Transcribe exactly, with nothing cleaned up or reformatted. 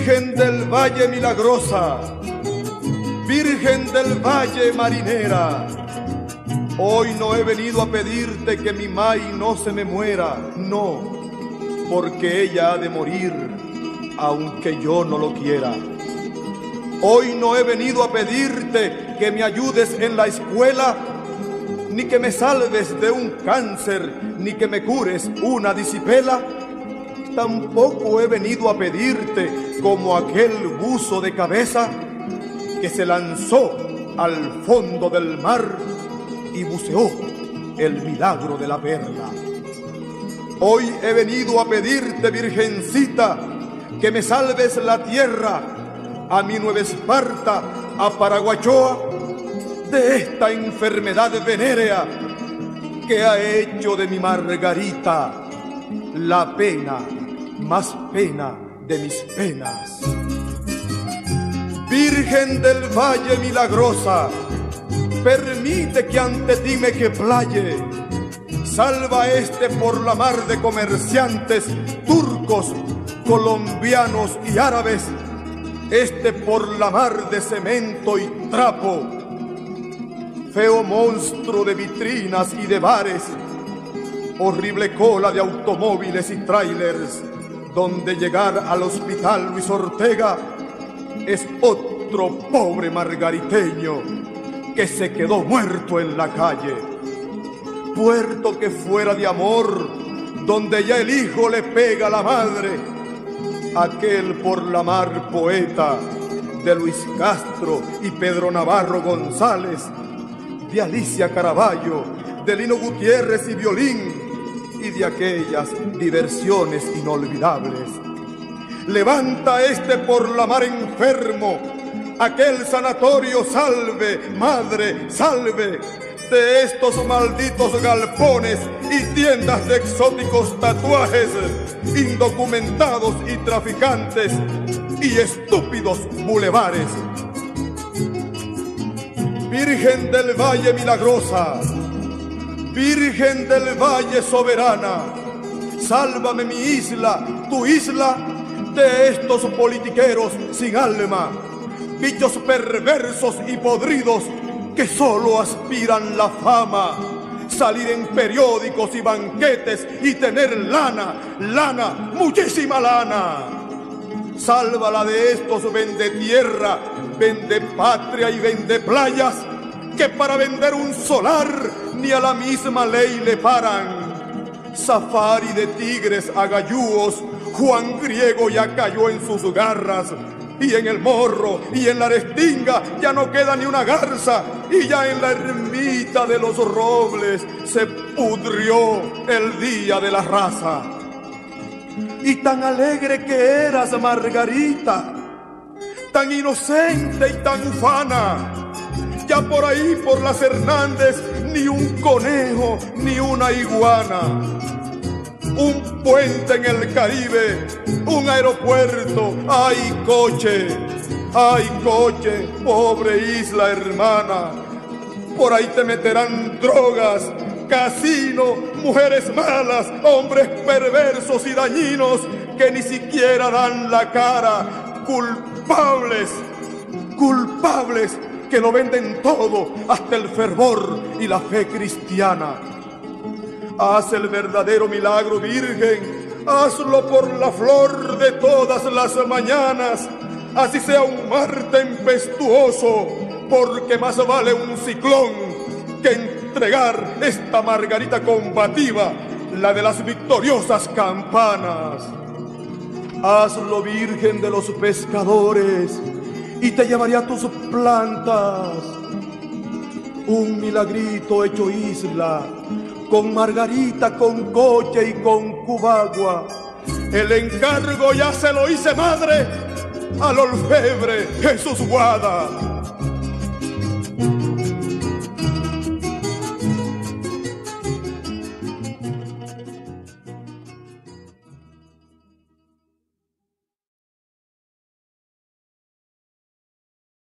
Virgen del Valle milagrosa, Virgen del Valle marinera, hoy no he venido a pedirte que mi May no se me muera, no, porque ella ha de morir, aunque yo no lo quiera. Hoy no he venido a pedirte que me ayudes en la escuela, ni que me salves de un cáncer, ni que me cures una disipela. Tampoco he venido a pedirte como aquel buzo de cabeza que se lanzó al fondo del mar y buceó el milagro de la perla. Hoy he venido a pedirte, virgencita, que me salves la tierra, a mi Nueva Esparta, a Paraguachoa, de esta enfermedad venérea que ha hecho de mi Margarita la pena, más pena de mis penas. Virgen del Valle milagrosa, permite que ante ti me queplaye. Salva este por la mar de comerciantes turcos, colombianos y árabes, este por la mar de cemento y trapo, feo monstruo de vitrinas y de bares, horrible cola de automóviles y trailers, donde llegar al hospital Luis Ortega es otro pobre margariteño que se quedó muerto en la calle. Puerto que fuera de amor, donde ya el hijo le pega a la madre, aquel por la mar poeta de Luis Castro y Pedro Navarro González, de Alicia Caraballo, de Lino Gutiérrez y Violín, y de aquellas diversiones inolvidables. Levanta este por la mar enfermo, aquel sanatorio, salve, madre, salve, de estos malditos galpones y tiendas de exóticos tatuajes, indocumentados y traficantes y estúpidos bulevares. Virgen del Valle milagrosa, Virgen del Valle soberana, sálvame mi isla, tu isla, de estos politiqueros sin alma, bichos perversos y podridos que solo aspiran la fama, salir en periódicos y banquetes y tener lana, lana, muchísima lana. Sálvala de estos vende tierra, vende patria y vende playas, que para vender un solar ni a la misma ley le paran. Safari de tigres agayúos, Juan Griego ya cayó en sus garras, y en el Morro y en la Restinga ya no queda ni una garza, y ya en la ermita de los Robles se pudrió el día de la raza. Y tan alegre que eras, Margarita, tan inocente y tan ufana, ya por ahí por las Hernández ni un conejo ni una iguana. Un puente en el Caribe, un aeropuerto, ay coche, ay coche, pobre isla hermana. Por ahí te meterán drogas, casino, mujeres malas, hombres perversos y dañinos que ni siquiera dan la cara. Culpables, culpables que lo venden todo, hasta el fervor y la fe cristiana. Haz el verdadero milagro, Virgen, hazlo por la flor de todas las mañanas, así sea un mar tempestuoso, porque más vale un ciclón que entregar esta Margarita combativa, la de las victoriosas campanas. Hazlo, Virgen de los pescadores, y te llevaré a tus plantas un milagrito hecho isla, con Margarita, con Coche y con Cubagua. El encargo ya se lo hice, madre, al orfebre Jesús Guada.